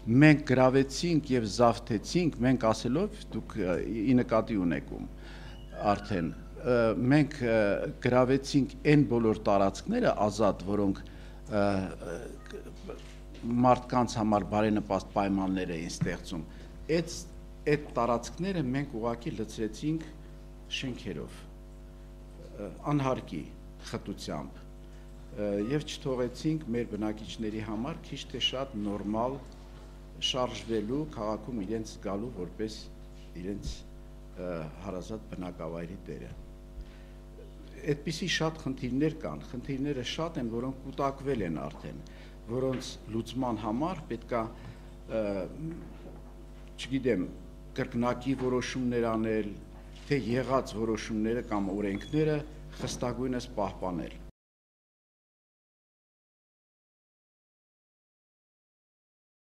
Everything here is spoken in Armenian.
մենք գրավեցինք եւ զավթեցինք, մենք ասելով դուք ի նկատի ունեք արդեն մենք գրավեցինք այն բոլոր տարածքները ազատ, որոնք մարդկանց համար բարենպաստ պայմաններ էին ստեղծում, այդ տարածքները մենք ուղղակի լցրեցինք շենքերով, անհարկի խտությամբ եւ չթողեցինք մեր բնակիչների համար քիչ թե շատ նորմալ շարժվելու քաղաքում իրենց գալու որպես իրենց հարազատ բնակավայրի տերը։ Այդպիսի շատ խնդիրներ կան, խնդիրները շատ են, որոնք կուտակվել են արդեն, որոնց լուծման համար պետքա, չգիտեմ, կրկնակի որոշումներ անել, թե եղած որոշումները կամ օրենքները խստագույնս պահպանել։